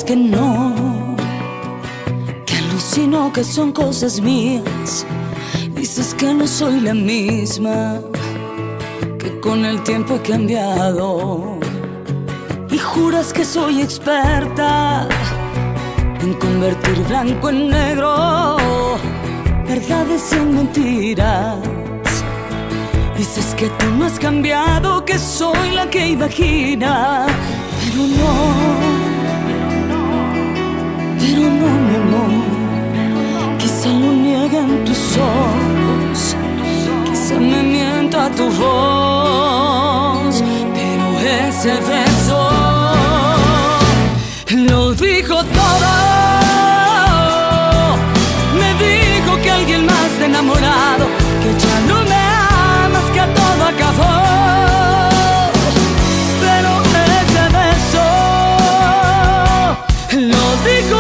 dices que no, que alucino, que son cosas mías. Dices que no soy la misma, que con el tiempo he cambiado. Y juras que soy experta en convertir blanco en negro, verdades en mentiras. Dices que tú no has cambiado, que soy la que imagina. Pero no, mi amor. Quizá lo nieguen tus ojos, quizá me mienta tu voz, pero ese beso lo dijo todo. Me dijo que alguien más te ha enamorado, que ya no me amas, que a todo acabó. Pero ese beso lo dijo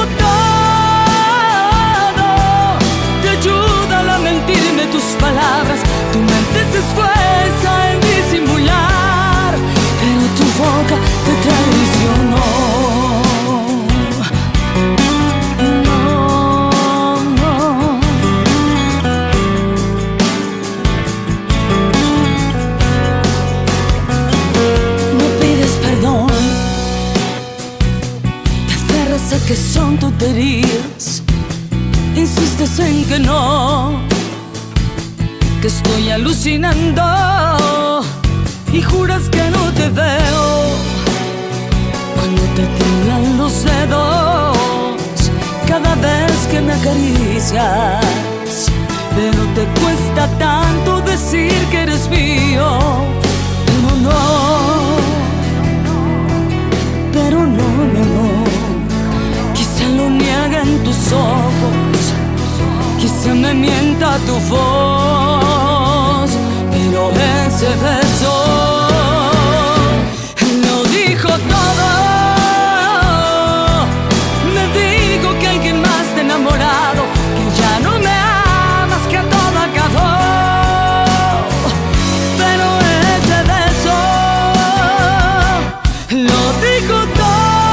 todo. Te ayuda a mentirme tus palabras, tu mente se esfuerza en disimular, pero tu boca te traicionó. Que son tonterías, insistes en que no, que estoy alucinando, y juras que no te veo cuando te tiemblan los dedos cada vez que me acaricias. Pero te cuesta tanto decir que eres mío. Pero no, mi amor. Lo niega en tus ojos, quizá me mienta tu voz, pero ese beso lo dijo todo. Me dijo que alguien más te ha enamorado, que ya no me amas, que a todo acabó. Pero ese beso lo dijo todo.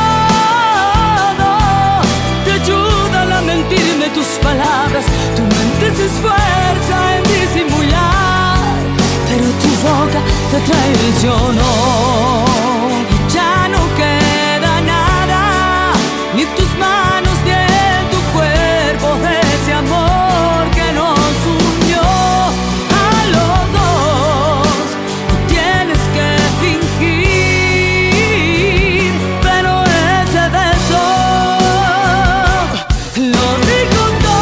Tus palabras, tu mente se esfuerza en disimular, pero tu boca te traicionó. Y ya no queda nada, ni tus manos ni en tu cuerpo, de ese amor que nos unió a los dos. No tienes que fingir, pero ese beso lo digo.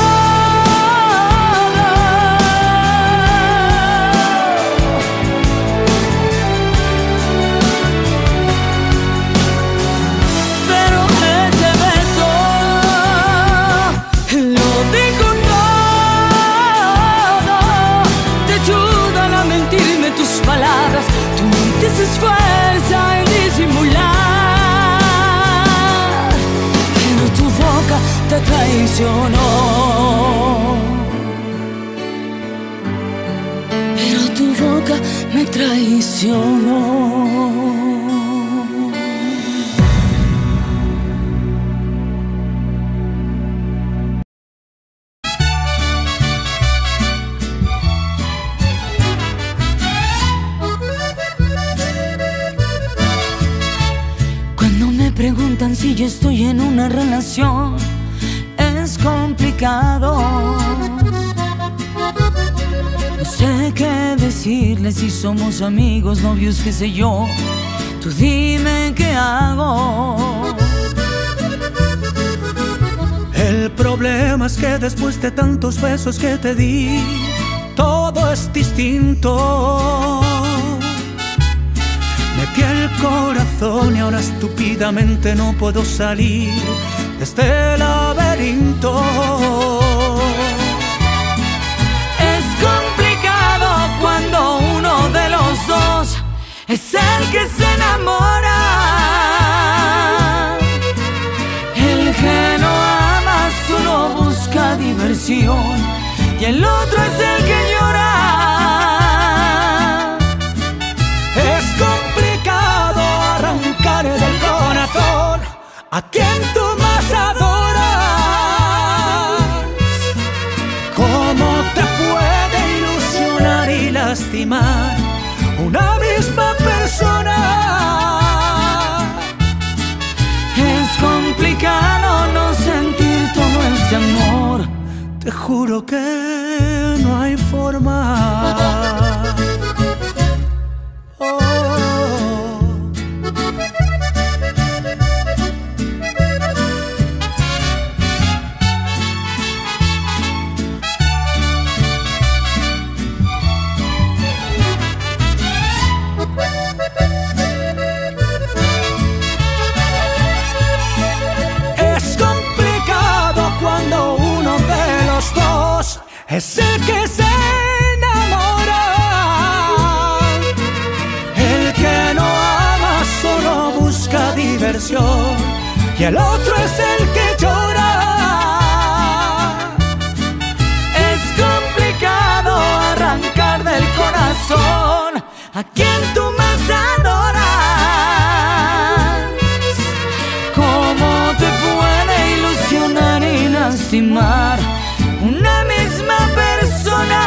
Se esfuerza en disimular, pero tu boca te traicionó. Pero tu boca me traicionó. Preguntan si yo estoy en una relación, es complicado. No sé qué decirles, si somos amigos, novios, qué sé yo. Tú dime qué hago. El problema es que después de tantos besos que te di, todo es distinto. Me piel el corazón y ahora estúpidamente no puedo salir de este laberinto. Es complicado cuando uno de los dos es el que se enamora. El que no ama solo busca diversión y el otro es el que llora. Es complicado arrancar del corazón a quien tú lastimar una misma persona. Es complicado no sentir todo este amor. Te juro que no hay forma. Es el que se enamora. El que no ama solo busca diversión, y el otro es el que llora. Es complicado arrancar del corazón a quien tú más adoras. ¿Cómo te puede ilusionar y lastimar una misma persona?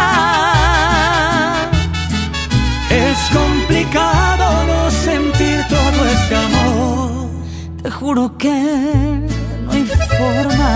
Es complicado no sentir todo este amor. Te juro que no hay forma.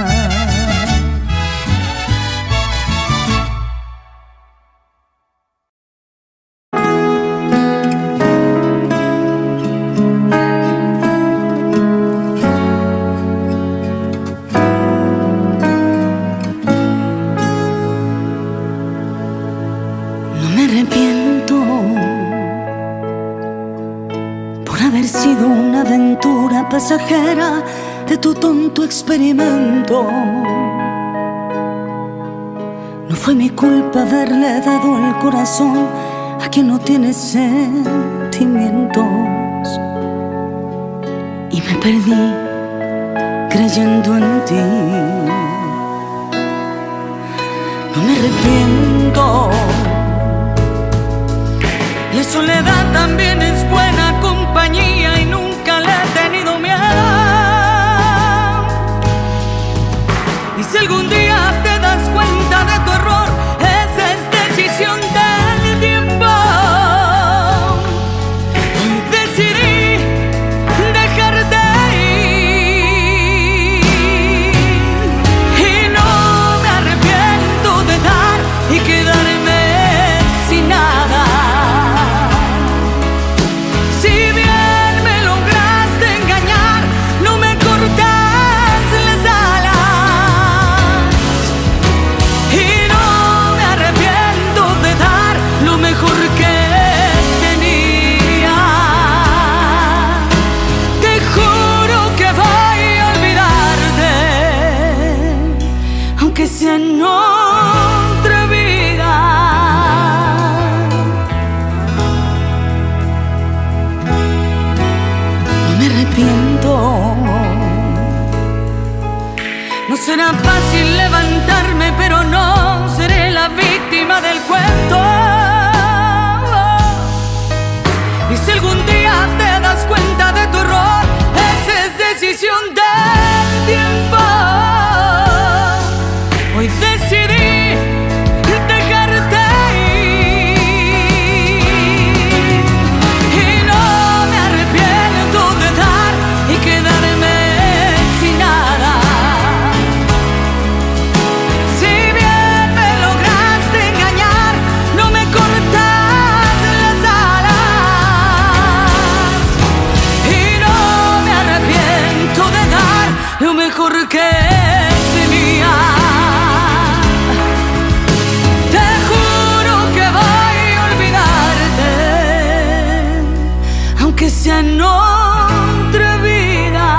Una aventura pasajera de tu tonto experimento. No fue mi culpa haberle dado el corazón a quien no tiene sentimientos. Y me perdí creyendo en ti. No me arrepiento. La soledad también es buena compañía y nunca le he tenido miedo. Y si algún día te das cuenta de tu error, esa es decisión del tiempo. Hoy decidí dejarte ir y no me arrepiento de dar y quedarme sin nada. Si bien me lograste engañar, no me cortas las alas. Y no me arrepiento de dar lo mejor que tenía. Te juro que voy a olvidarte, aunque sea en otra vida. No será fácil levantarme, pero no seré la víctima del cuento. Y si algún día te das cuenta de tu error, esa es decisión del tiempo. Hoy decidí dejarte ir y no me arrepiento de dar y quedarme sin nada. Si bien me lograste engañar, no me cortas las alas. Y no me arrepiento de dar lo mejor que tenía. Te juro que voy a olvidarte, aunque sea en otra vida.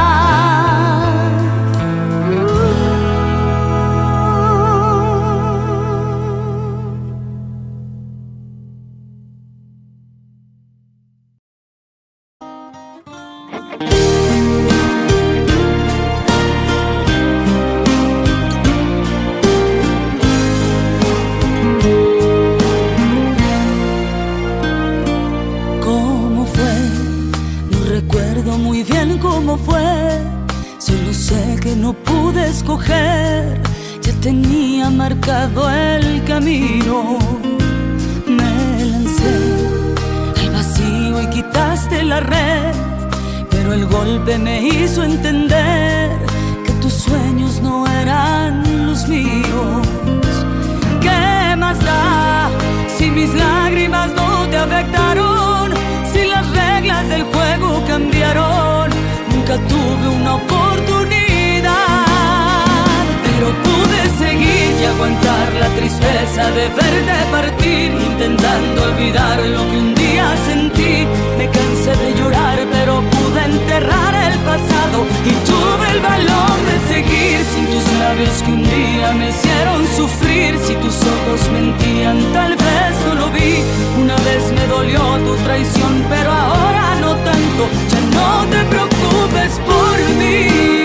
¿Cómo fue? No recuerdo muy bien cómo fue. Solo sé que no pude escoger. Ya tenía marcado el camino. Me golpe me hizo entender que tus sueños no eran los míos. ¿Qué más da si mis lágrimas no te afectaron? Si las reglas del juego cambiaron. Nunca tuve una oportunidad, pero pude seguir y aguantar la tristeza de verte partir, intentando olvidar lo que un día sentí. Me cansé de llorar, pero pude enterrar el pasado y tuve el valor de seguir. Sin tus labios que un día me hicieron sufrir, si tus ojos mentían, tal vez no lo vi. Una vez me dolió tu traición, pero ahora no tanto. Ya no te preocupes por mí.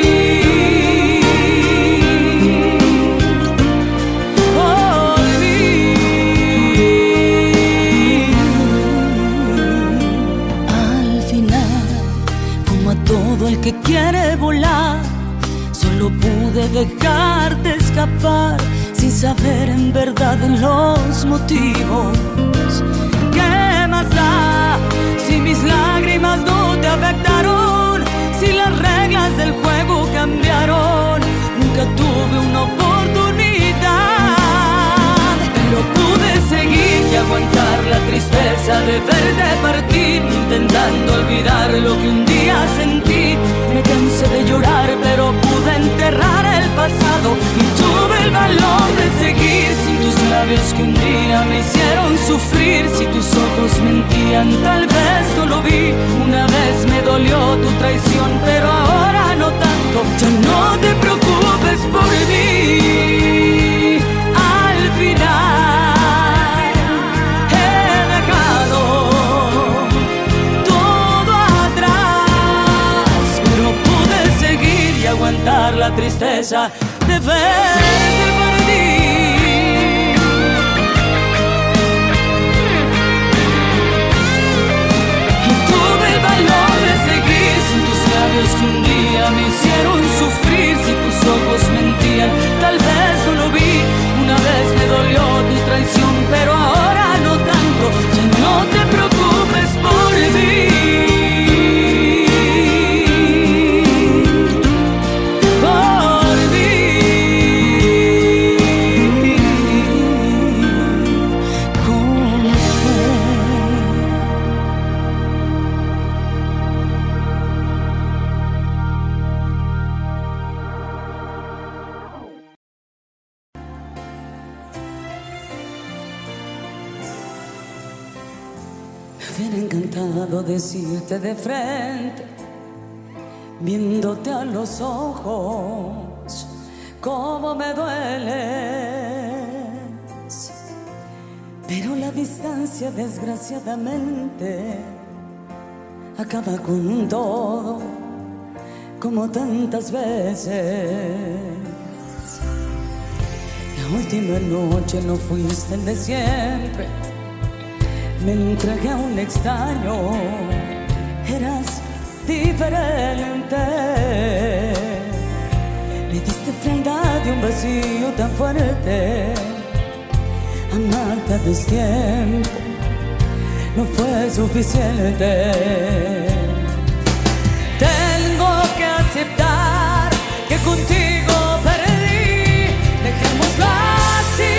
Todo el que quiere volar, solo pude dejarte escapar sin saber en verdad los motivos. ¿Qué más da si mis lágrimas no te afectaron? Si las reglas del juego cambiaron. Nunca tuve una oportunidad, pero pude seguir y aguantar la tristeza de verte partir, intentando olvidar lo que un día sentí. Me cansé de llorar, pero pude enterrar el pasado y tuve el valor de seguir. Sin tus labios que un día me hicieron sufrir, si tus ojos mentían, tal vez no lo vi. Una vez me dolió tu traición, pero ahora no tanto. Ya no te preocupes por mí. Al final he dejado todo atrás, pero pude seguir y aguantar la tristeza de verte partir. Y tuve el valor de seguir. Sin tus labios que un día me hicieron sufrir, si tus ojos mentían, tal vez no lo vi. Una vez me dolió tu traición, pero ahora no tanto. Ya no te preocupes por mí. Por mí. ¿Cómo fue? Me hubiera encantado decirte de frente, viéndote a los ojos, cómo me dueles. Pero la distancia, desgraciadamente, acaba con un todo, como tantas veces. La última noche no fuiste el de siempre. Me entregué a un extraño, eras diferente. Me diste prenda de un vacío tan fuerte. Amarte a destiempo no fue suficiente. Tengo que aceptar que contigo perdí. Dejémoslo así.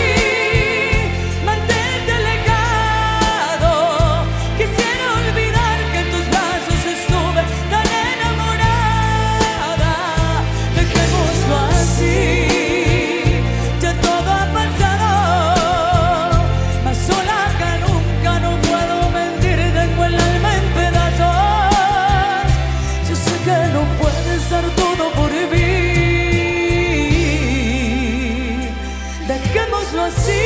Así.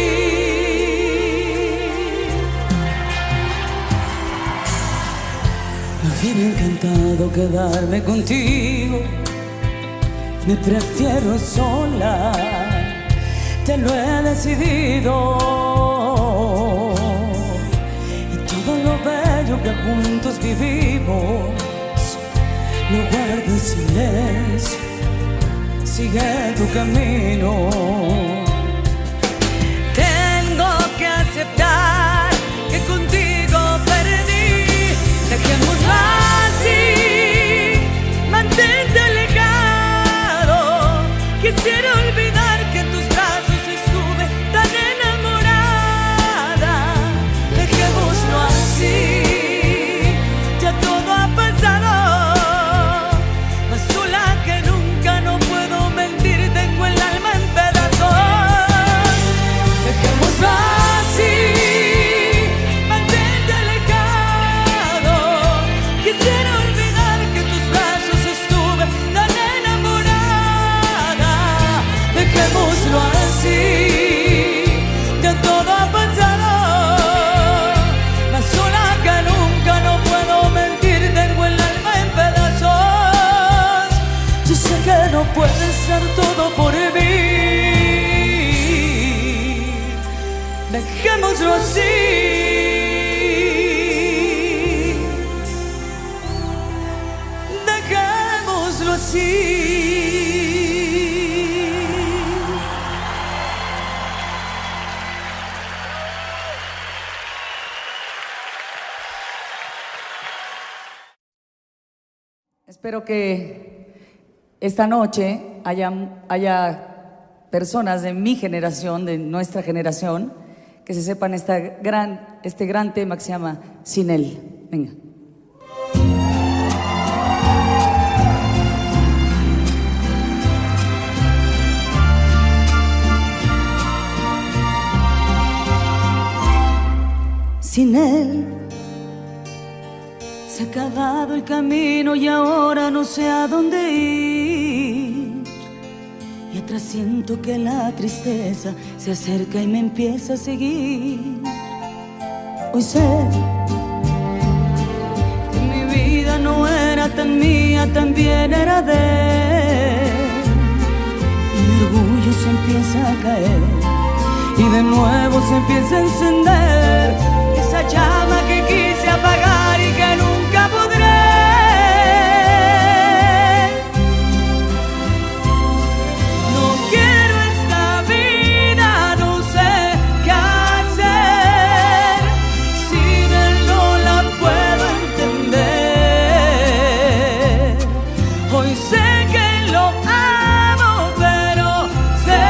Me hubiera encantado quedarme contigo. Me prefiero sola, te lo he decidido. Y todo lo bello que juntos vivimos lo guardo en silencio. Sigue tu camino. Aceptar que contigo perdí. Dejémoslo así. Espero que esta noche haya personas de mi generación, de nuestra generación, que se sepan este gran tema que se llama Sin Él. Venga. Sin él se ha acabado el camino y ahora no sé a dónde ir. Y atrás siento que la tristeza se acerca y me empieza a seguir. Hoy sé que mi vida no era tan mía, también era de él. Y mi orgullo se empieza a caer y de nuevo se empieza a encender esa llama que quise apagar y que nunca podré. No quiero esta vida, no sé qué hacer. Sin él no la puedo entender. Hoy sé que lo amo, pero se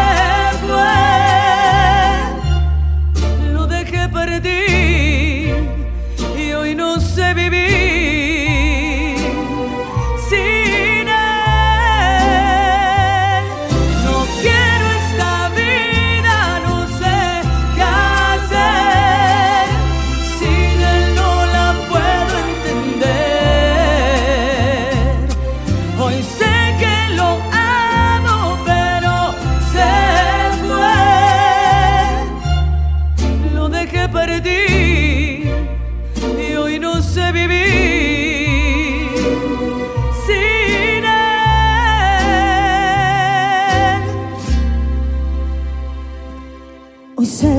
fue. Lo dejé perdido y hoy no sé vivir sin él. No quiero esta vida, no sé qué hacer. Sin él no la puedo entender. Hoy sé que lo amo, pero se fue. Lo dejé perdido y hoy no sé vivir sin él. Hoy sé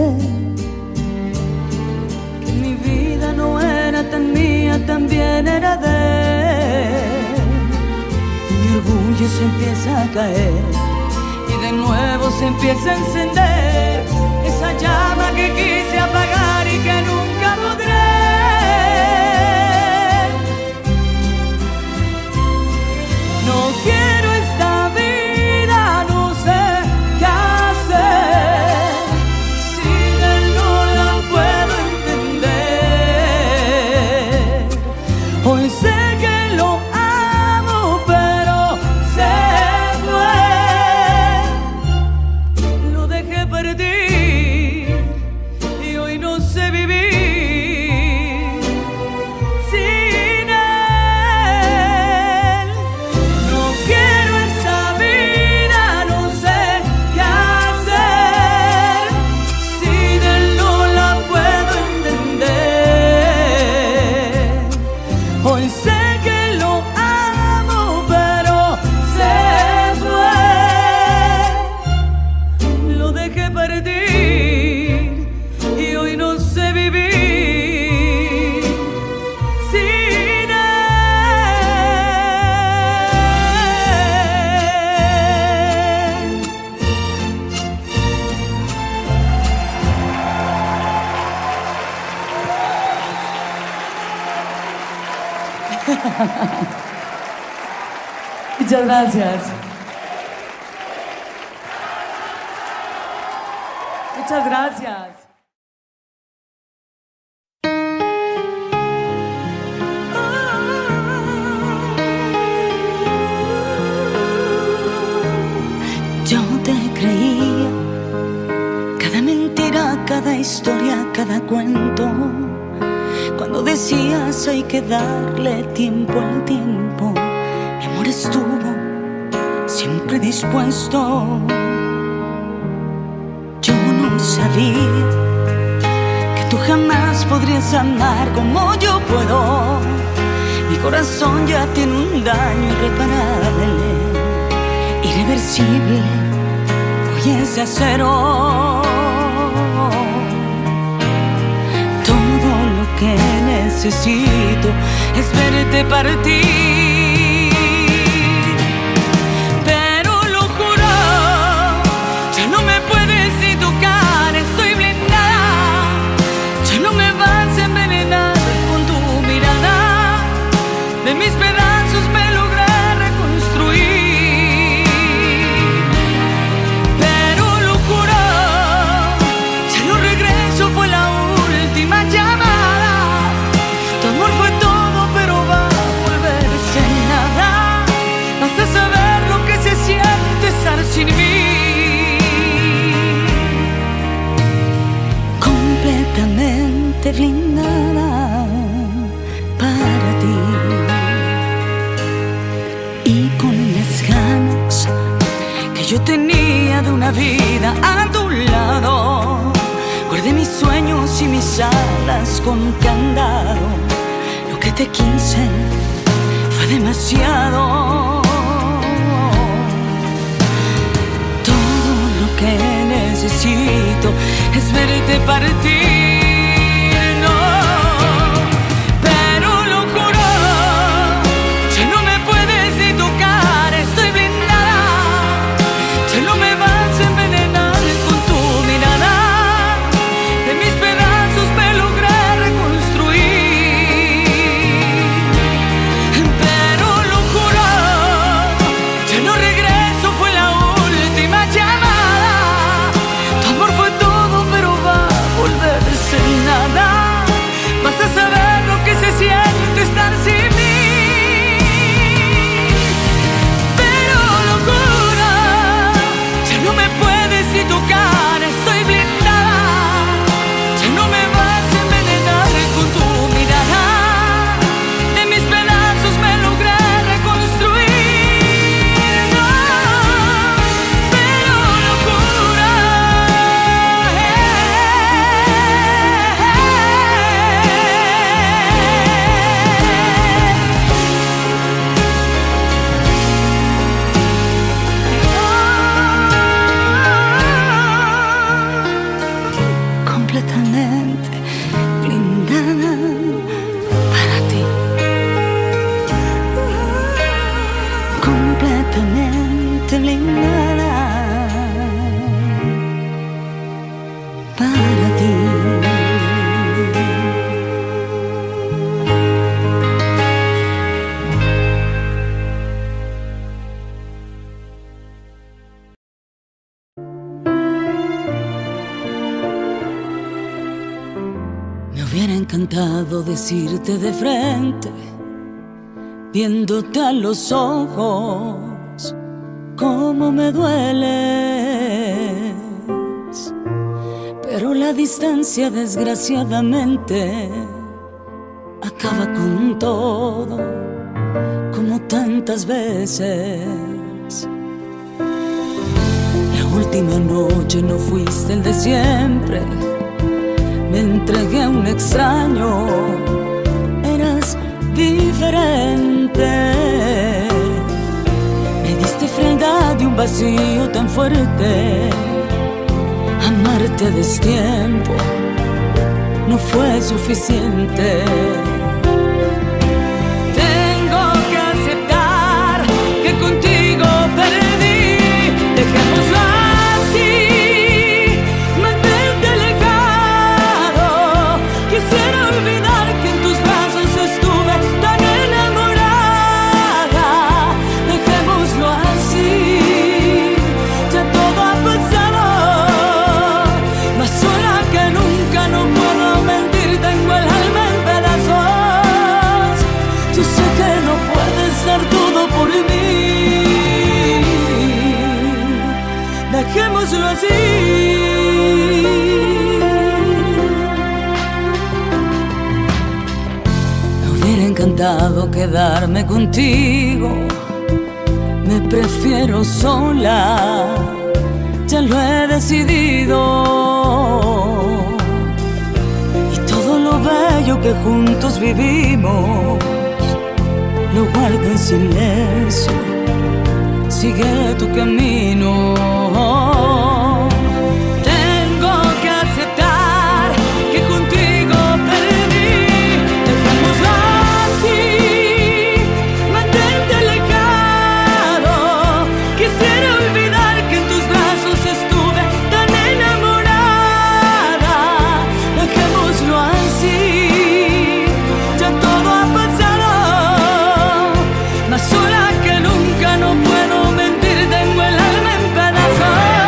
que mi vida no era tan mía, también era de él. Y mi orgullo se empieza a caer y de nuevo se empieza a encender esa llama que quise apagar y que nunca podré. No quiero esta vida, no sé qué hacer. Sin él no la puedo entender. Hoy sé que lo amo, pero se fue. Lo dejé perdido y hoy no sé vivir sin él. No quiero esa vida, no sé qué hacer. Sin él no la puedo entender. Hoy sé que lo amo, pero se fue. Lo dejé perdido y hoy no sé vivir sin él. Muchas gracias. Muchas gracias. Yo te creía, cada mentira, cada historia, cada cuento. Cuando decías hay que darle tiempo al tiempo, mi amor estuvo siempre dispuesto. Yo no sabía que tú jamás podrías amar como yo puedo. Mi corazón ya tiene un daño irreparable, irreversible, hoy es de acero. Todo lo que necesito es verte partir, pero lo juro, ya no me puedes ni tocar, estoy blindada, ya no me vas a envenenar con tu mirada, de mis pedazos me lograste blindada para ti. Y con las ganas que yo tenía de una vida a tu lado, guardé mis sueños y mis alas con un candado. Lo que te quise fue demasiado. Todo lo que necesito es verte partir, no. Pero lo juro, ya no me puedes ni tocar, estoy blindada. Ya no me vas a envenenar con tu mirada. De mis pedazos me logré reconstruir. Pero lo juro, ya no regreso, fue la última llamada. Tu amor fue todo, pero va a volverse nada. Vas a saber lo que se siente estar sin mí. Pero lo juro, ya no me puedes ni tocar, estoy blindada. Ya no me vas a envenenar con tu mirada. De mis pedazos me logré reconstruir, no. Pero lo juro, completamente blindada para ti. Completamente blindada para ti. Me hubiera encantado decirte de frente, viéndote a los ojos, cómo me dueles. Pero la distancia, desgraciadamente, acaba con todo, como tantas veces. La última noche no fuiste el de siempre. Me entregué a un extraño, eras diferente. Me diste frialdad y un vacío tan fuerte. Amarte a destiempo no fue suficiente. Tengo que aceptar que contigo perdí. Dejémoslo así. Quisiera olvidar que en tus brazos estuve tan enamorada. Dejémoslo así, ya todo ha pasado. Más sola que nunca, no puedo mentir, tengo el alma en pedazos. Yo sé que no puedes dar todo por mí. Dejémoslo así. Encantado quedarme contigo, me prefiero sola, ya lo he decidido. Y todo lo bello que juntos vivimos, lo guardo en silencio, sigue tu camino. Tengo que aceptar que contigo perdí. Dejémoslo así, mantente alejado. Quisiera olvidar que en tus brazos estuve tan enamorada. Dejémoslo así, ya todo ha pasado. Más sola que nunca, no puedo mentir, tengo el alma en pedazos.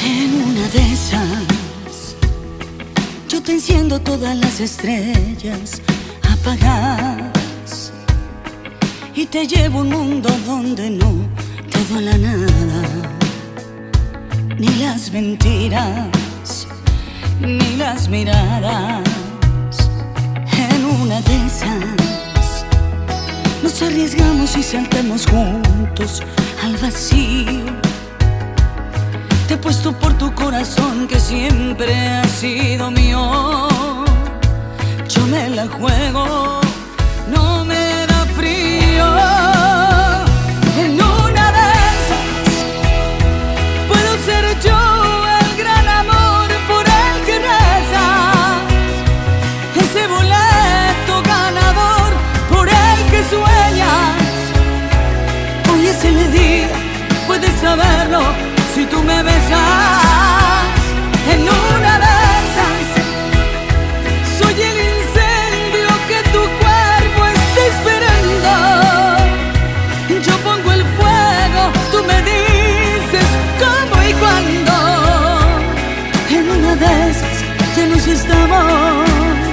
En una de esas, yo te enciendo todas las estrellas apagadas y te llevo a un mundo donde no todo la nada, ni las mentiras, ni las miradas. En una de esas, nos arriesgamos y saltamos juntos al vacío. Te he puesto por tu corazón que siempre ha sido mío. Yo me la juego, no me da frío. En una de esas puedo ser yo el gran amor por el que rezas, ese boleto ganador por el que sueñas. Hoy es el día, puedes saberlo si tú me besas. En una de esas, soy el incendio que tu cuerpo está esperando. Yo pongo el fuego, tú me dices cómo y cuándo. En una de esas, ya nos estamos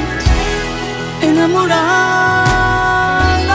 enamorando.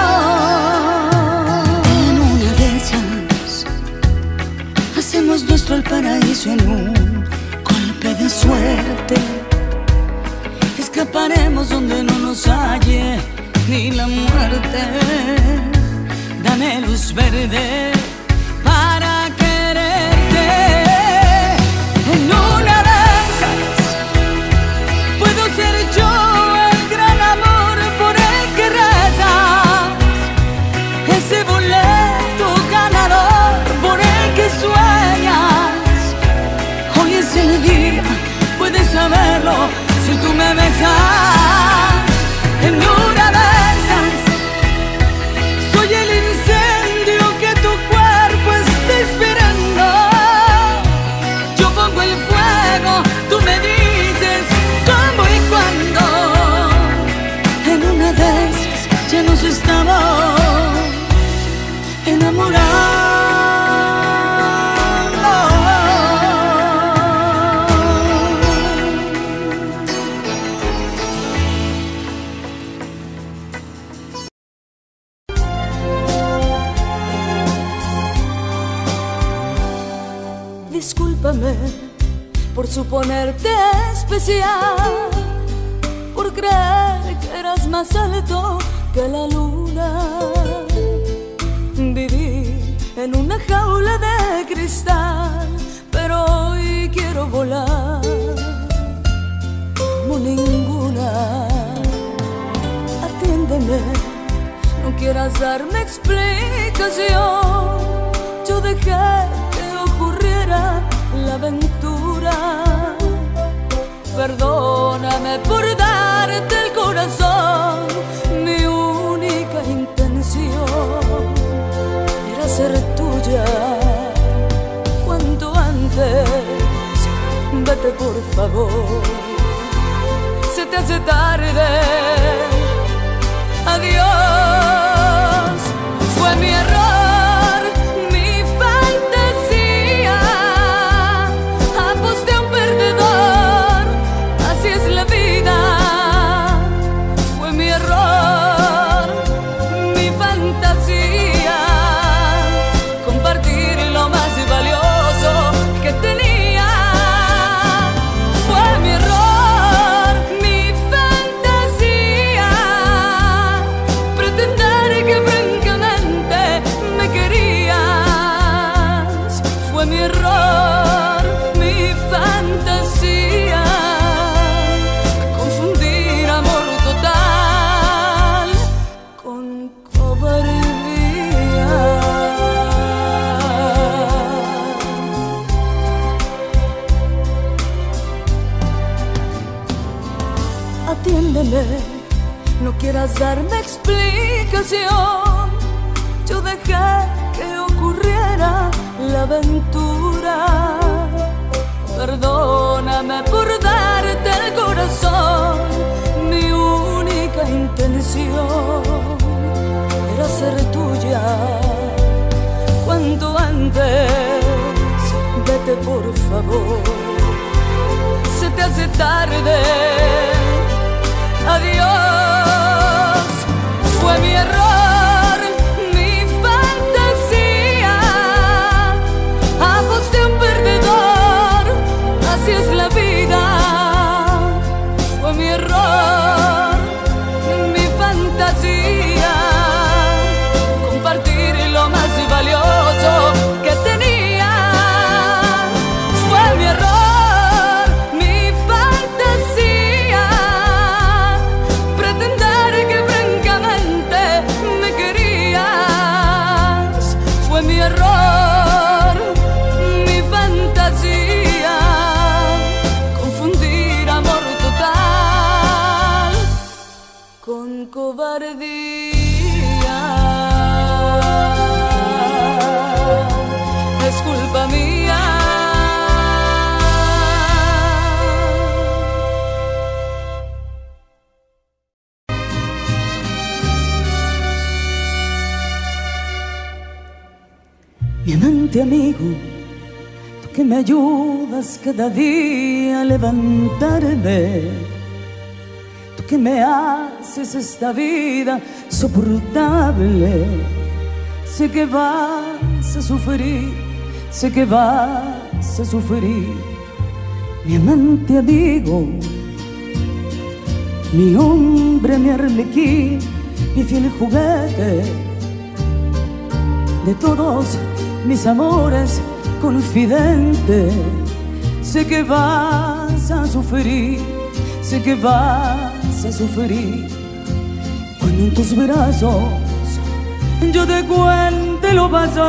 En una de esas, hacemos nuestro el paraíso en un golpe de suerte. Escaparemos donde no nos halle ni la muerte. Dame luz verde para quererte. En una de esas, puedo ser yo el gran amor por el que rezas, ese boleto ganador por el que sueñas. Hoy es el día, puedes saberlo si tú me besas. En una de esas, soy el incendio que tu cuerpo está esperando. Yo pongo el fuego, tú me dices cómo y cuándo. En una de esas, ya nos estamos enamorando. Discúlpame por suponerte especial, por creer que eras más alto que la luna. Viví en una jaula de cristal, pero hoy quiero volar como ninguna. Atiéndeme, no quieras darme explicación. Yo dejé que ocurriera la aventura. Perdóname por darte el corazón. Mi única intención era ser tuya. Cuanto antes, vete por favor. Se te hace tarde. Adiós. Fue mi error, mi fantasía. Aposté a un perdedor, así es la vida. Fue mi error, mi fantasía. Compartir lo más valioso que tenía. Fue mi error, mi fantasía. Pretender que francamente me querías. Fue mi error, mi fantasía. Confundir amor total con cobardía. Atiéndeme, no quieras darme explicación. Yo dejé que ocurriera la aventura. Perdóname por darte el corazón. Mi única intención era ser tuya. Cuanto antes, vete por favor. tarde. Adiós, fue mi error, mi fantasía. Aposté a un perdedor, así es la vida. Fue mi error, mi fantasía. Compartir lo más valioso que tenía. Fue mi error, mi fantasía. Pretender que francamente me querías. Fue mi error, mi fantasía. Confundir amor total con cobardía. Es culpa mía. Mi amante amigo, tú que me ayudas cada día a levantarme, tú que me haces esta vida soportable. Sé que vas a sufrir, sé que vas a sufrir, mi amante amigo, mi hombre, mi arlequín, mi fiel juguete de todos mis amores, confidente. Sé que vas a sufrir, sé que vas a sufrir, cuando en tus brazos yo te cuente lo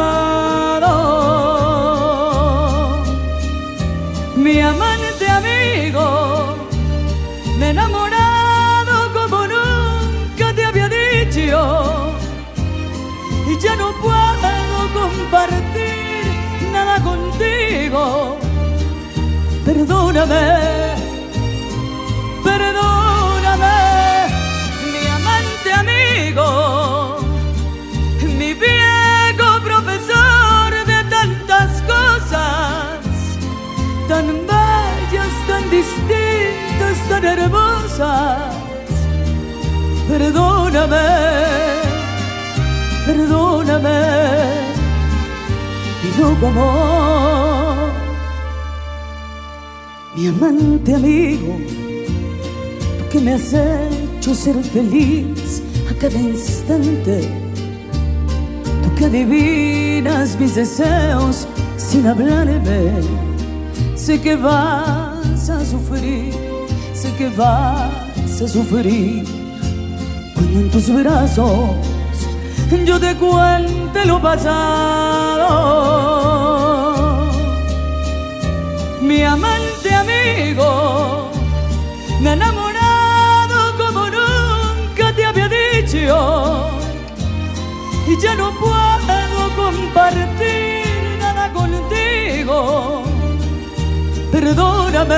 pasado. Mi amante amigo, me he enamorado como nunca te había dicho, y ya no puedo compartir nada contigo. Perdóname, perdóname, mi amante amigo, mi viejo profesor de tantas cosas, tan bellas, tan distintas, tan hermosas. Perdóname, perdóname, mi loco amor, mi amante amigo, tú que me has hecho ser feliz a cada instante, tú que adivinas mis deseos sin hablarme. Sé que vas a sufrir, sé que vas a sufrir, cuando en tus brazos yo te cuente lo pasado. Mi amante amigo, me he enamorado como nunca te había dicho, y ya no puedo compartir nada contigo. Perdóname,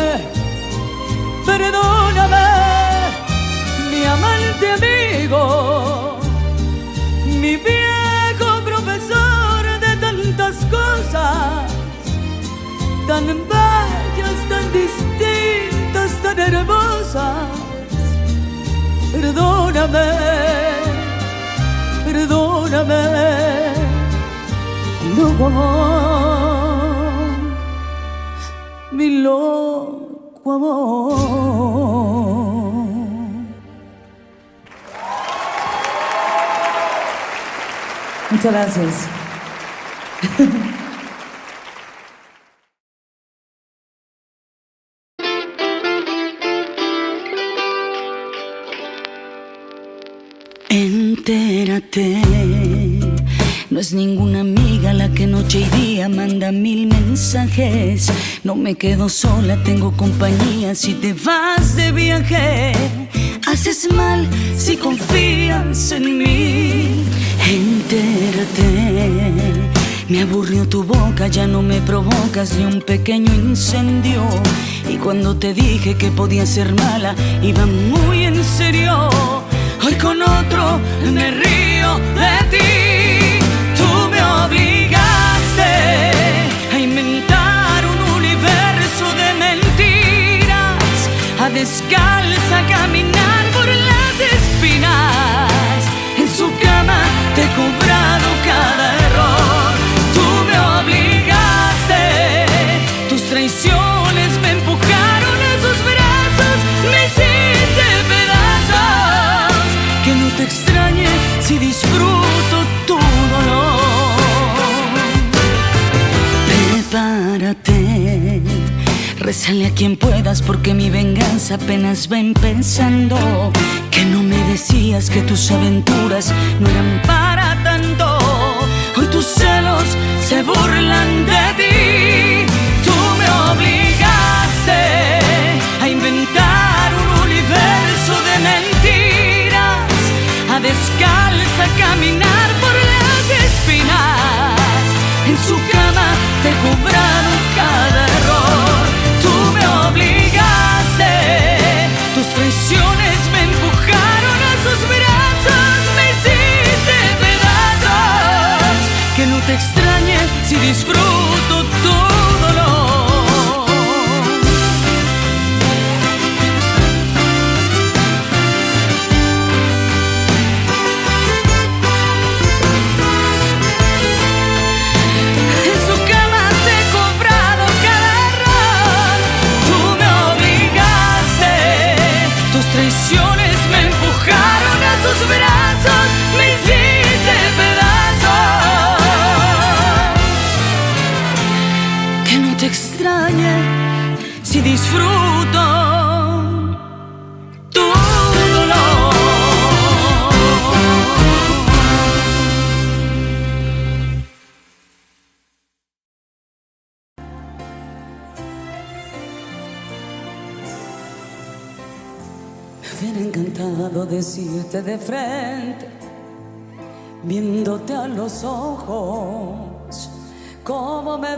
perdóname, mi amante amigo, mi viejo profesor de tantas cosas, tan bellas, tan distintas, tan hermosas. Perdóname, perdóname, mi loco amor, mi loco amor. Muchas gracias. Entérate, no es ninguna amiga la que noche y día manda 1000 mensajes. No me quedo sola, tengo compañía si te vas de viaje. Haces mal si confías en mí. Entérate, me aburrió tu boca, ya no me provocas ni un pequeño incendio. Y cuando te dije que podía ser mala, iba muy en serio. Hoy con otro me río de ti. Tú me obligaste a inventar un universo de mentiras. prepárate, rézale a quien puedas porque mi venganza apenas va empezando. Que no me decías que tus aventuras no eran para tanto. Hoy tus celos se burlan de ti. Tú me obligaste a inventar un universo de mentiras, a descalza caminar por las espinas. En su cama te cobraron cada error. Tú me obligaste, tus traiciones me empujaron a sus brazos, me hiciste pedazos. Que no te extrañe si disfruto tu dolor. Traiciones me empujaron a sus brazos, me hiciste pedazos. Que no te extrañe si disfruto tu dolor. Me hubiera encantado decirte de frente, viéndote a los ojos, cómo me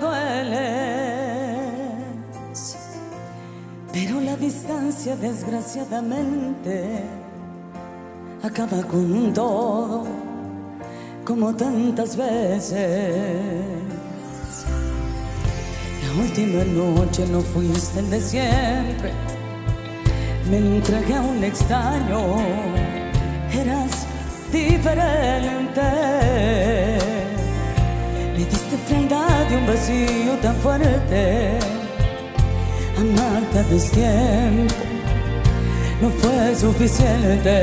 dueles. Pero la distancia, desgraciadamente, acaba con un todo, como tantas veces. La última noche no fuiste el de siempre. Me entregué a un extraño, eras diferente. Me diste prenda de un vacío tan fuerte. Amarte a destiempo no fue suficiente.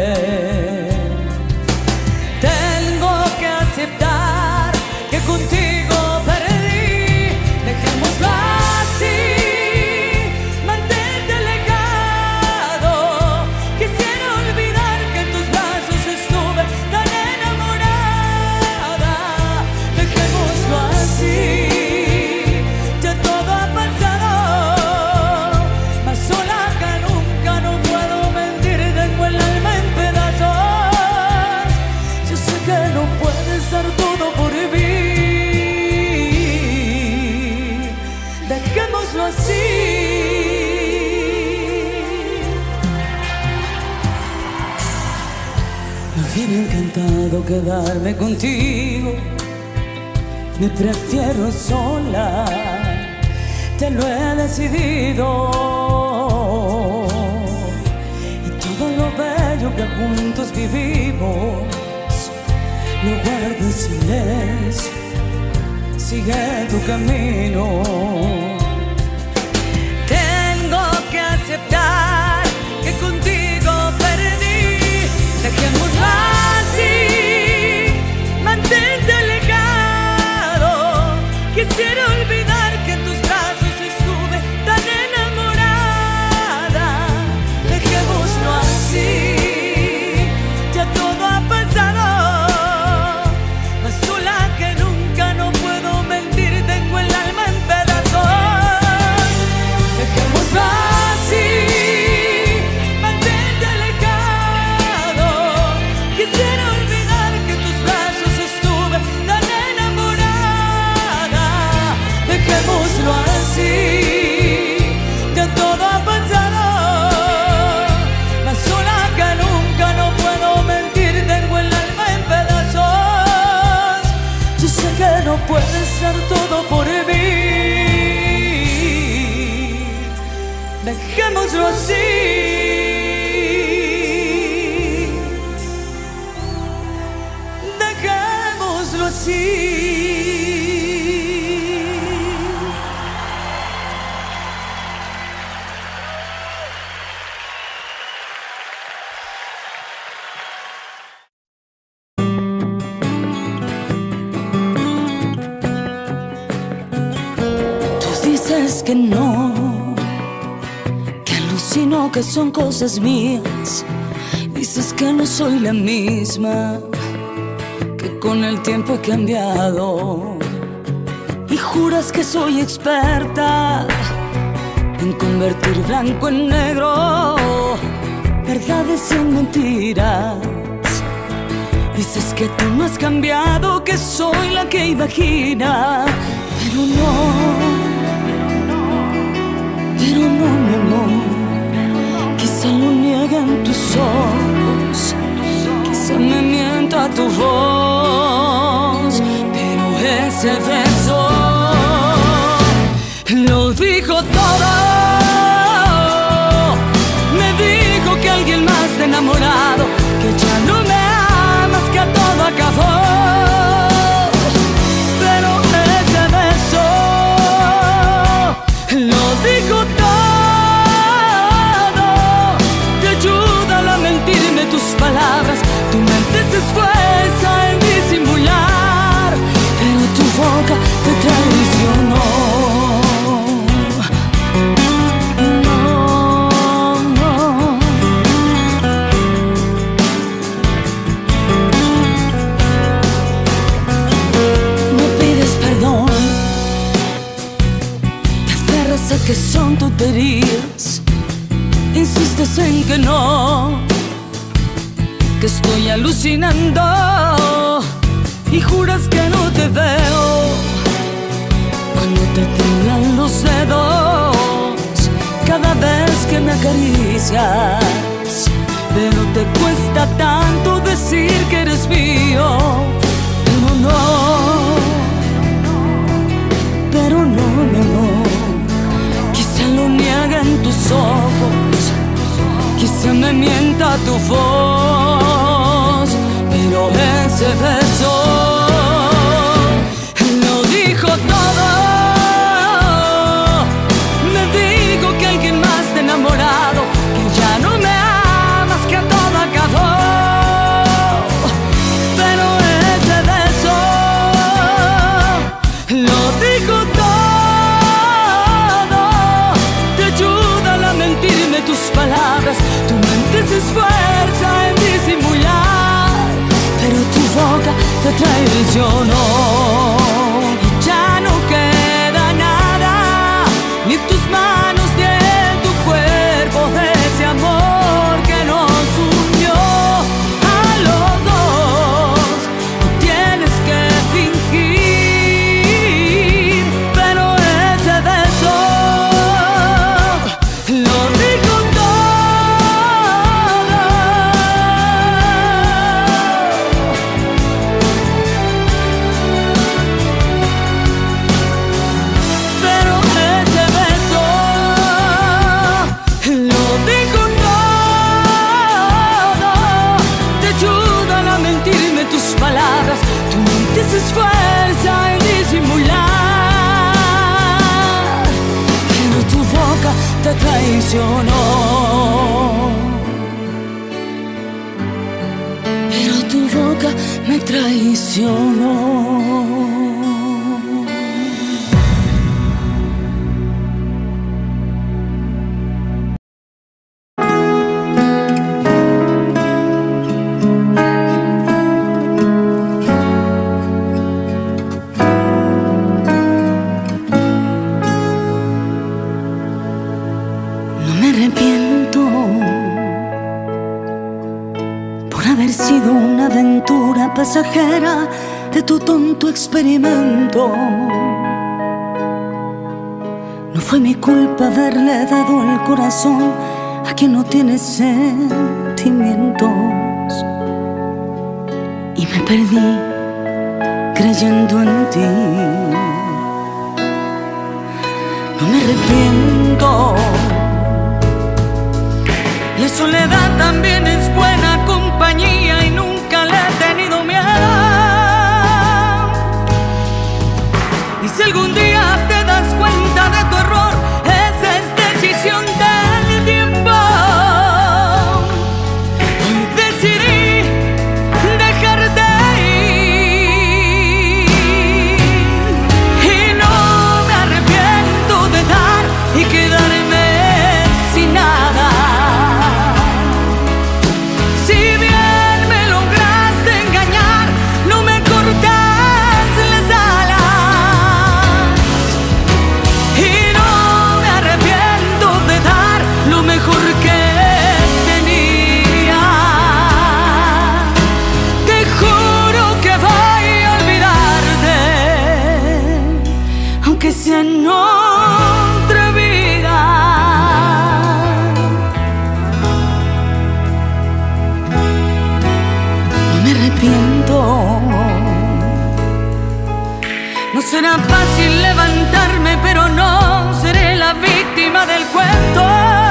Tengo que aceptar que contigo perdí. Dejémoslo así. Me hubiera encantado quedarme contigo. Me prefiero sola, te lo he decidido. Y todo lo bello que juntos vivimos lo guardo en silencio. Sigue tu camino. Tengo que aceptar que contigo perdí. Dejémoslo así, mantente alejado. Quisiera olvidar que en tus brazos estuve tan enamorada. Dejémoslo así, ya todo ha pasado. Más sola que nunca, no puedo mentir, tengo el alma en pedazos. dices que no, que alucino que son cosas mías. Dices que no soy la misma, que con el tiempo he cambiado. Y juras que soy experta en convertir blanco en negro, verdades en mentiras. Dices que tú no has cambiado, que soy la que imagina. Pero no, mi amor. Quizá lo nieguen tus ojos, quizá me mienta tu voz, pero ese beso lo dijo todo. Me dijo que alguien más te ha enamorado, que ya no me amas, que a todo acabó. Pero ese beso lo dijo todo. Te ayudan a mentirme tus palabras, tu mente se esfuerza en disimular, pero tu boca te traicionó. Que son tonterías, insistes en que no, que estoy alucinando, y juras que no te veo cuando te tiemblan los dedos cada vez que me acaricias. Pero te cuesta tanto decir que eres mío. Pero no, mi amor. Quizá lo niegan tus ojos, quizá me mienta tu voz, pero ese beso lo dijo todo. Me dijo que alguien más te ha enamorado, que ya no me amas, que a todo acabó. Pero ese beso lo dijo todo. Tus palabras, tu mente se esfuerza en disimular, pero tu boca te traicionó. Y ya no queda nada, ni tus manos ni en tu cuerpo, de ese amor que nos unió a los dos. No tienes que fingir, pero ese beso lo digo. Se esfuerza en disimular, pero tu boca te traicionó. Pero tu boca me traicionó. Pasajera de tu tonto experimento. No fue mi culpa haberle dado el corazón a quien no tiene sentimientos, y me perdí creyendo en ti. No me arrepiento. La soledad también es buena compañía y nunca le he tenido miedo. Y si algún día te das cuenta de tu error, esa es decisión del tiempo. Hoy decidí dejarte ir y no me arrepiento de dar otra vida. No me arrepiento. No será fácil levantarme, pero no seré la víctima del cuento.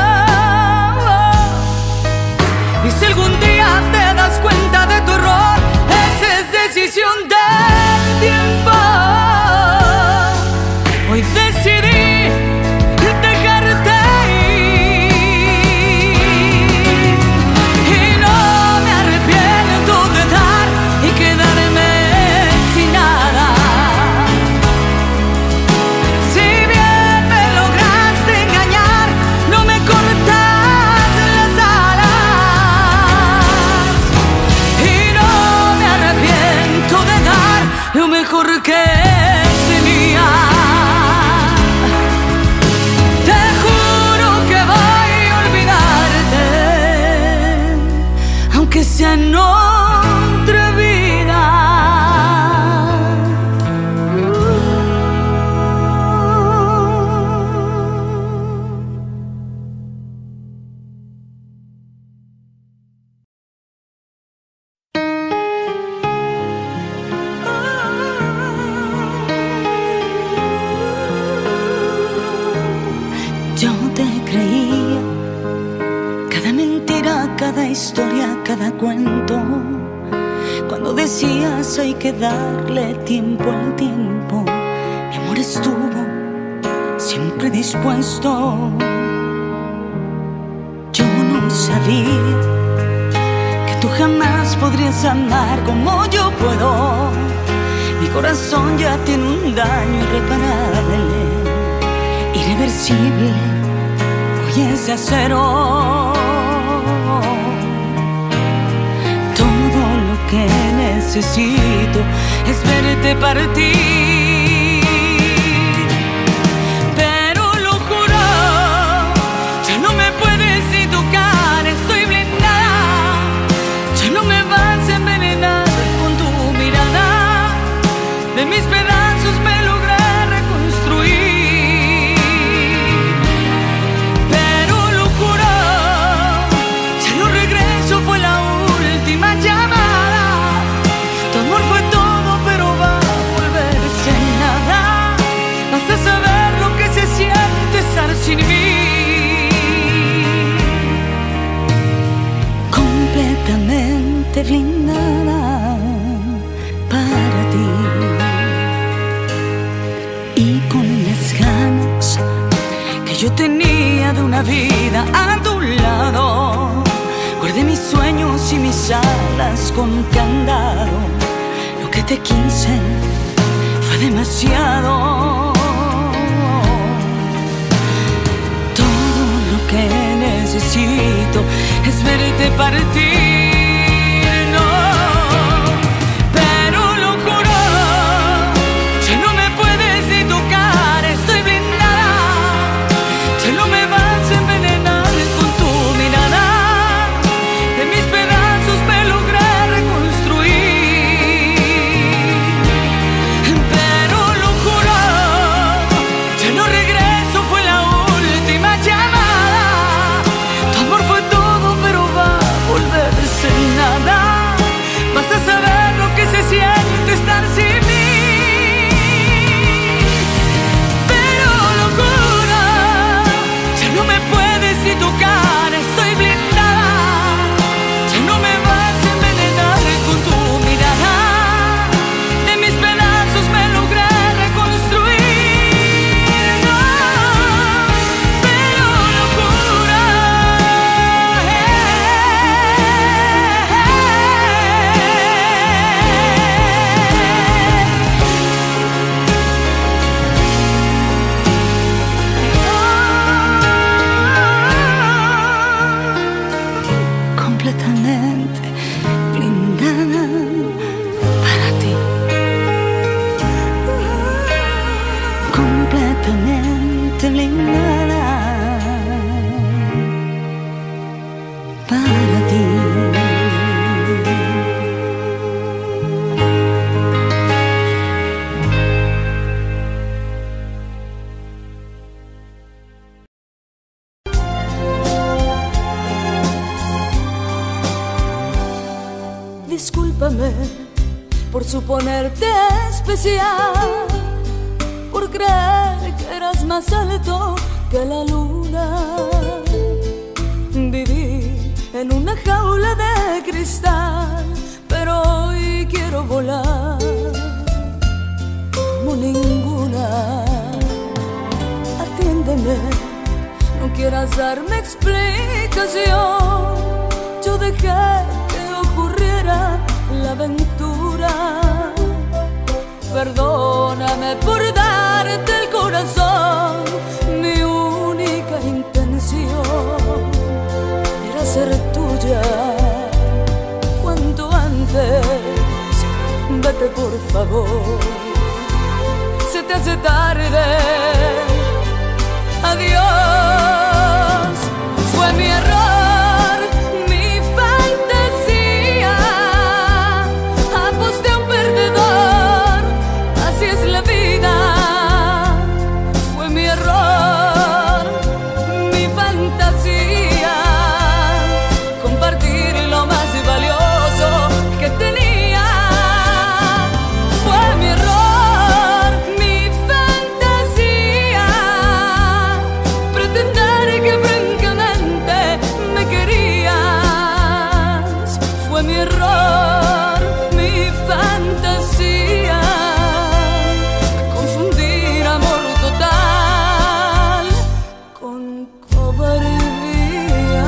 Y si algún día te das cuenta de tu error, esa es decisión del tiempo. Hoy decidí dejarte ir y no me arrepiento de dar y quedarme sin nada. Si bien me lograste engañar, no me cortas las alas. Y no me arrepiento de dar lo mejor que tenía. Te juro que voy a olvidarte, aunque sea en otra vida. Yo te creía, cada mentira, cada historia, cada cuento. Cuando decías hay que darle tiempo al tiempo, mi amor estuvo siempre dispuesto. Yo no sabía que tú jamás podrías amar como yo puedo. Mi corazón ya tiene un daño irreparable, irreversible, hoy es de acero. Todo lo que necesito es verte partir, pero lo juro, ya no me puedes ni tocar, estoy blindada, ya no me vas a envenenar con tu mirada. De mis pedazos me logré reconstruir, pero lo juro, ya no regreso, fue la última llamada. Tu amor fue todo, pero va a volverse nada. Vas a saber lo que se siente estar sin mí. Completamente blindada para ti. Y con las ganas que yo tenía de una vida a tu lado, guardé mis sueños y mis alas con un candado. Lo que te quise fue demasiado. Todo lo que necesito es verte partir, no. Pero lo juro, ya no me puedes ni tocar, estoy blindada, ya no me vas a envenenar con tu mirada. De mis pedazos me logré reconstruir, pero lo juro, ya no regreso, fue la última llamada. Tu amor fue todo, pero va a volverse Discúlpame por suponerte especial, por creer que eras más alto que la luna. Viví en una jaula de cristal, pero hoy quiero volar como ninguna. Atiéndeme, no quieras darme explicación. Yo dejé que ocurriera la aventura. Perdóname por darte el corazón. Mi única intención era ser tuya. Cuanto antes, vete por favor. Se te hace tarde. Adiós. Fue mi error, mi fantasía. Aposté a un perdedor, así es la vida. Fue mi error, mi fantasía. Compartir lo más valioso que tenía. Fue mi error, mi fantasía. Pretender que francamente me querías. Fue mi error, mi fantasía. Confundir amor total con cobardía.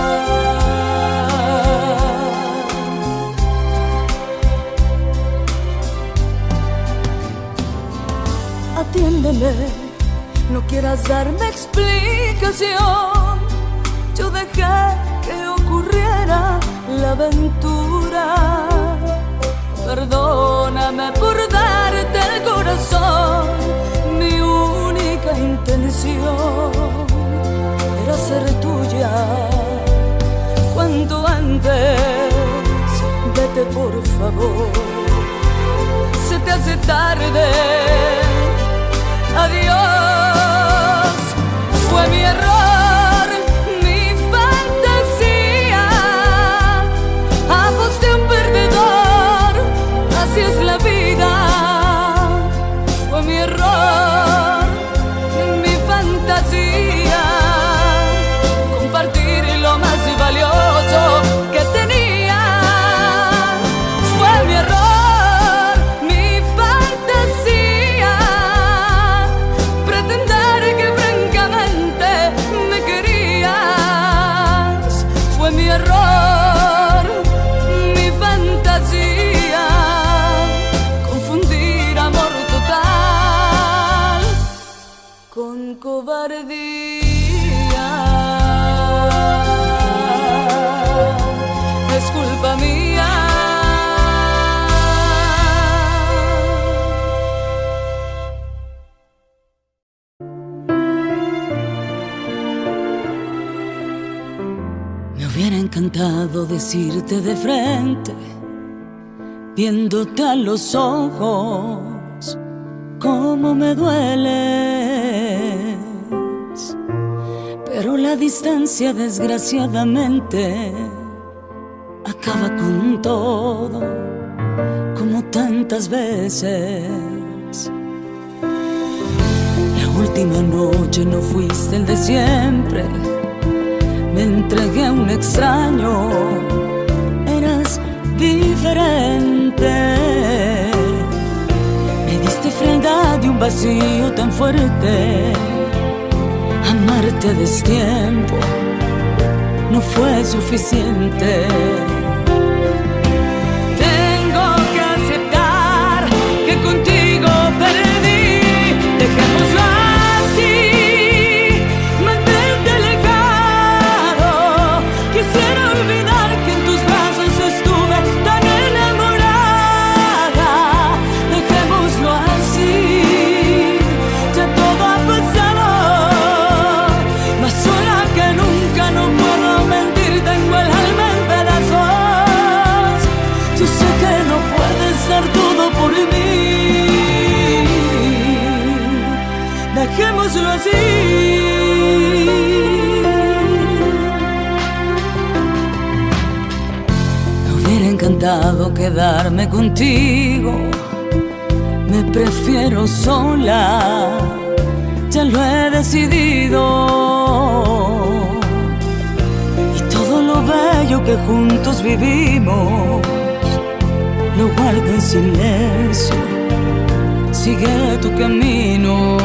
Atiéndeme, no quieras darme explicación. Yo dejé que ocurriera la aventura. Perdóname por darte el corazón. Mi única intención era ser tuya. Cuanto antes, vete por favor. Se te hace tarde. Adiós. Fue mi error, mi fantasía. Aposté a un perdedor, así es la vida. Fue mi error, mi fantasía. Compartir lo más valioso que tenía. Fue mi error, mi fantasía. Pretender que francamente me querías. Fue mi error, mi fantasía. Confundir amor total con cobardía. Es culpa mía. Me hubiera encantado decirte de frente, viéndote a los ojos, cómo me dueles. Pero la distancia, desgraciadamente, acaba con todo, como tantas veces. La última noche no fuiste el de siempre. Me entregué a un extraño, eras diferente. Me diste frialdad y un vacío tan fuerte. Amarte a destiempo no fue suficiente. Tengo que aceptar que contigo perdí. Dejémoslo así. Mantente alejado. Quisiera olvidar que en tus brazos estuve tan enamorada. Dejémoslo así. Ya todo ha pasado. Más sola que nunca, no puedo mentir. Tengo el alma en pedazos. Yo sé que no puedes dar todo por mí. Dejémoslo así. encantado quedarme contigo. Me prefiero sola, ya lo he decidido. Y todo lo bello que juntos vivimos lo guardo en silencio. Sigue tu camino.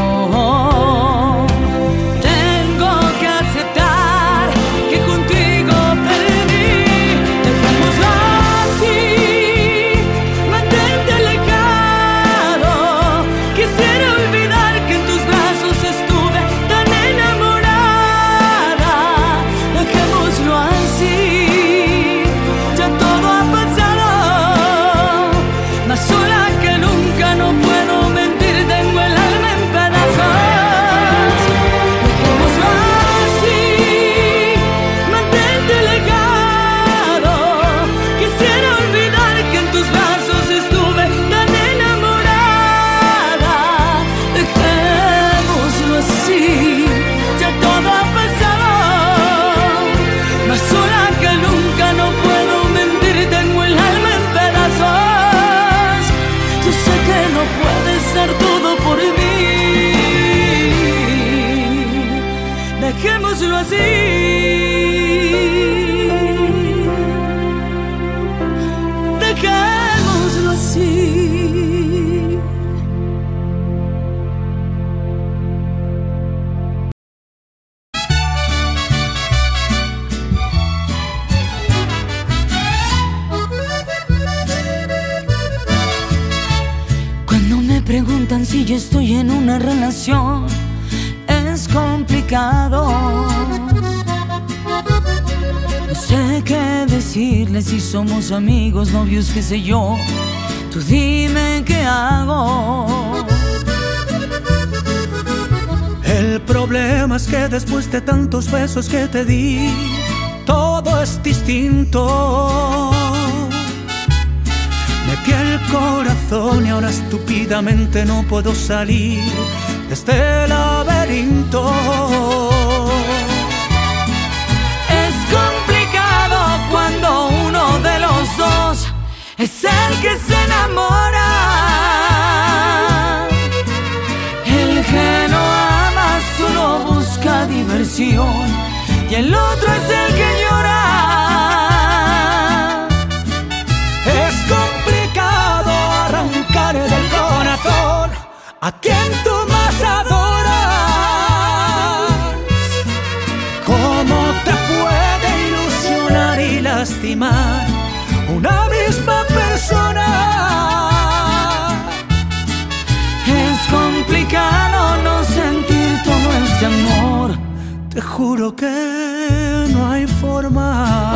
Tengo que aceptar que contigo perdí. Dejémoslo así, mantente alejado. Quisiera olvidar que en tus brazos estuve tan enamorada. Dejémoslo así, ya todo ha pasado. Más sola que nunca, no puedo mentir, tengo el alma en pedazos. Dejémoslo así, mantente alejado. Quisiera olvidar que en tus brazos estuve tan enamorada. Dejémoslo así, ya todo ha pasado. Más sola que nunca, no puedo mentir, tengo el alma en pedazos. Yo sé que no puedes dar todo por mí. Dejémoslo así. Dejémoslo así. Cuando me preguntan si yo estoy en una relación, es complicado. No sé qué decirles, si somos amigos, novios, qué sé yo. Tú dime qué hago. El problema es que después de tantos besos que te di, todo es distinto. Me piel el corazón y ahora estúpidamente no puedo salir de este laberinto. Es complicado cuando uno de los dos es el que se enamora. El que no ama solo busca diversión y el otro es el que llora. Es complicado arrancar del corazón a quien tú más adoras. ¿Cómo te puede ilusionar y lastimar una misma persona? Es complicado no sentir todo este amor. Te juro que no hay forma.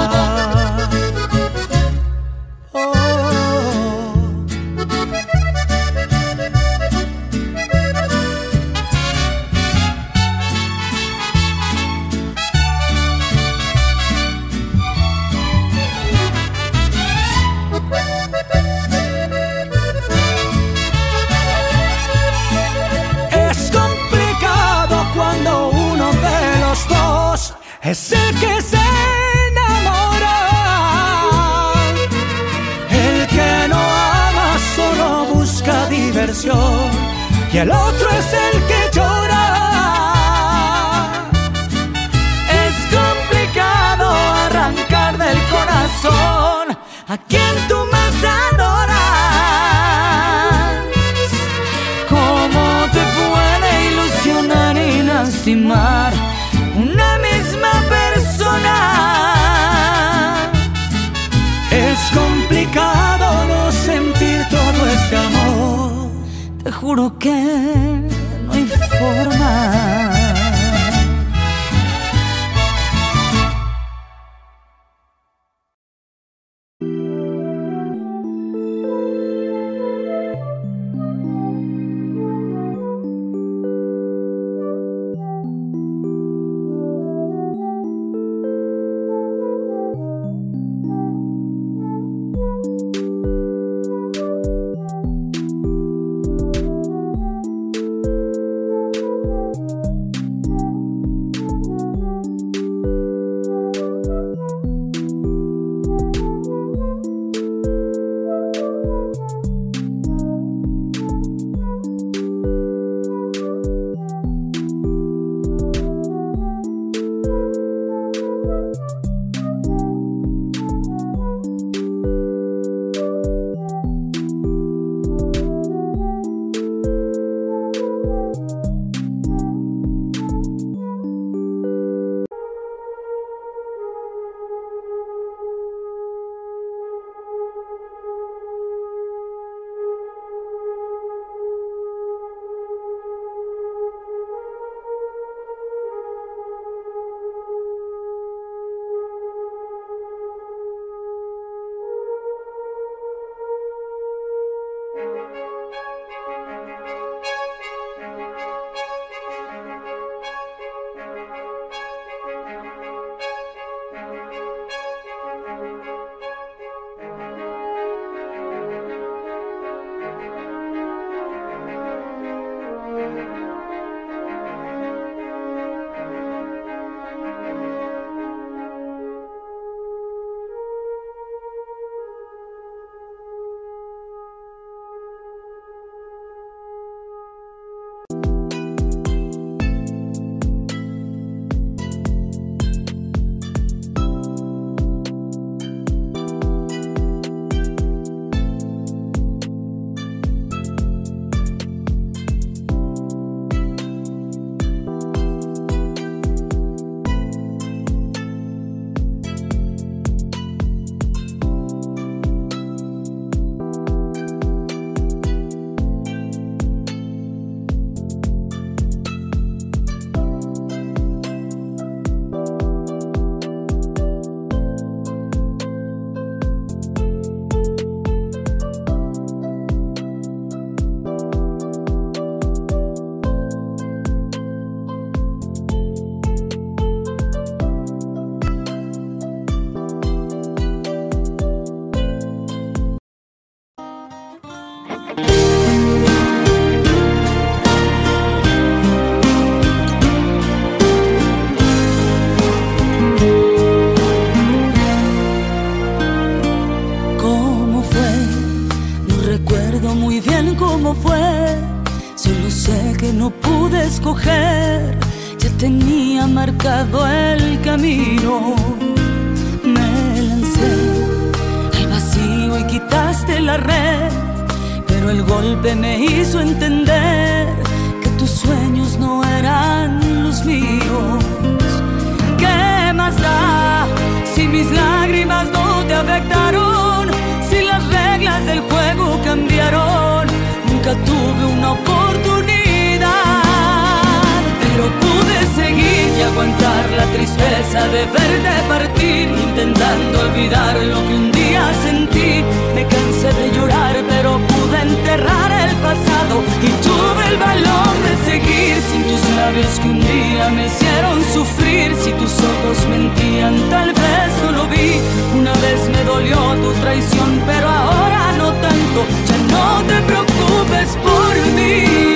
Es el que se enamora. El que no ama solo busca diversión y el otro es el que llora. Es complicado arrancar del corazón a quien tú más adoras. ¿Cómo te puede ilusionar y lastimar una misma persona? Es complicado no sentir todo este amor. Te juro que no hay forma. que no pude escoger, ya tenía marcado el camino. Me lancé al vacío y quitaste la red, pero el golpe me hizo entender que tus sueños no eran los míos. ¿Qué más da si mis lágrimas no te afectaron? Si las reglas del juego cambiaron. Nunca tuve una oportunidad, pero pude seguir y aguantar la tristeza de verte partir, intentando olvidar lo que un día sentí. Me cansé de llorar, pero pude enterrar el pasado y tuve el valor de seguir. Sin tus labios que un día me hicieron sufrir, si tus ojos mentían, tal vez no lo vi. Una vez me dolió tu traición, pero ahora no tanto. Ya no te preocupes por mí.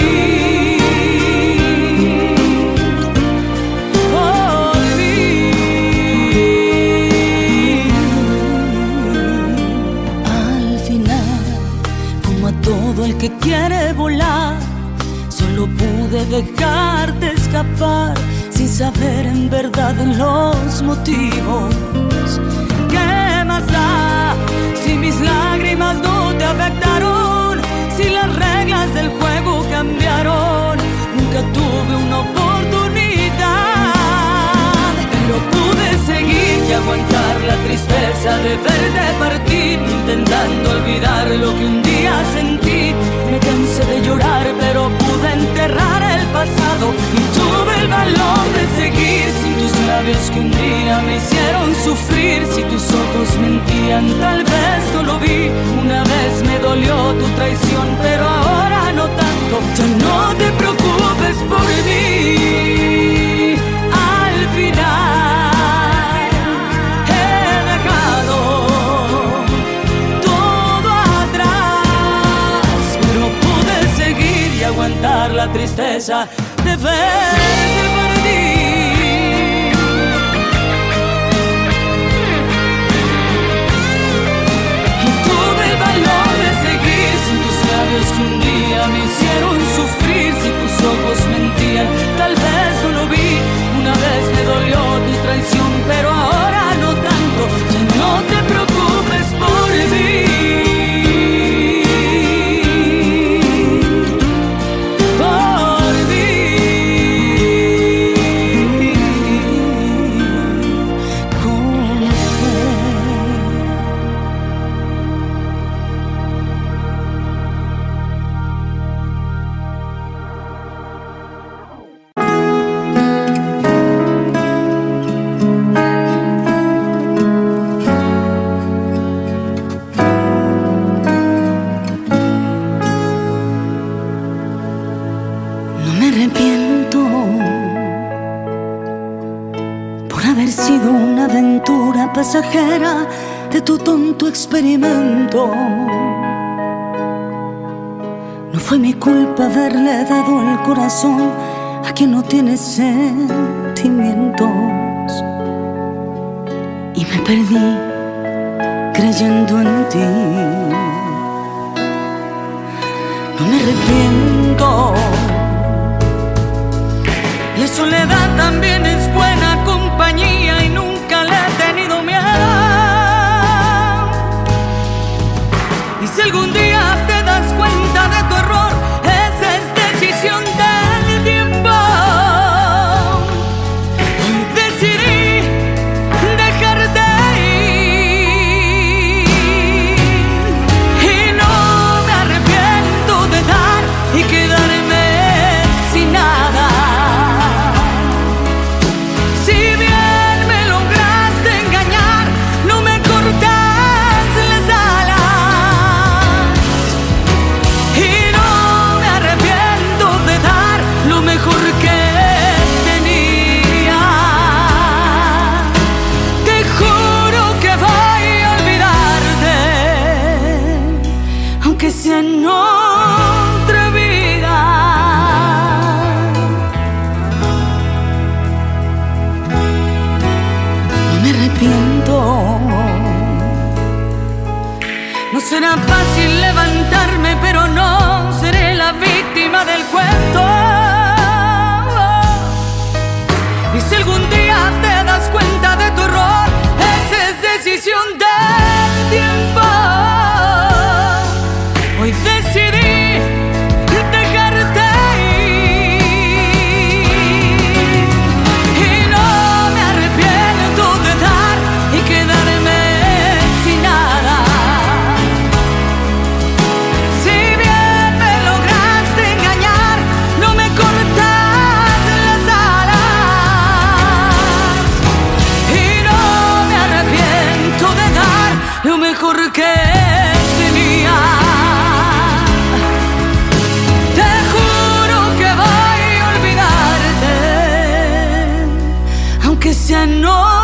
Todo el que quiere volar, solo pude dejarte escapar sin saber en verdad los motivos. ¿Qué más da si mis lágrimas no te afectaron? Si las reglas del juego cambiaron. Nunca tuve una oportunidad, pero pude seguir y aguantar la tristeza de verte partir, intentando olvidar lo que un día sentí. Me cansé de llorar, pero pude enterrar el pasado y tuve el valor de seguir. Sin tus labios que un día me hicieron sufrir, si tus ojos mentían, tal vez no lo vi. Una vez me dolió tu traición, pero ahora no tanto. Ya no te preocupes por mí. Al final he dejado todo atrás, pero pude seguir y aguantar la tristeza de verte partir. Y tuve el valor de seguir sin tus labios que un día me hicieron sufrir, si tus ojos mentían, tal vez no lo vi. Una vez me dolió tu traición, pero ahora no tanto. Ya no te preocupes por mí. Por mí. ¿Cómo fue? No me arrepiento por haber sido una aventura pasajera de tu tonto experimento. No fue mi culpa haberle dado el corazón a quien no tiene sentimientos. Y me perdí creyendo en ti. No me arrepiento. La soledad también es buena compañía y nunca le he tenido miedo. Y si algún día te das cuenta de tu error, esa es decisión del tiempo. Hoy decidí dejarte ir y no me arrepiento de dar y quedarme sin nada. Si bien me lograste engañar, no me cortas las alas. Y no me arrepiento de dar lo mejor que tenía. Te juro que voy a olvidarte, aunque sea en otra vida. No me arrepiento. No será fácil levantarme, pero no seré la víctima última del cuento. Y si algún día te das cuenta de tu error, esa es decisión del tiempo. Hoy decidí dejarte ir y no me arrepiento de dar y quedarme sin nada. Si bien me lograste engañar, no me cortas las alas. Y no me arrepiento de dar lo mejor que tenía. Te juro que voy a olvidarte, aunque sea no.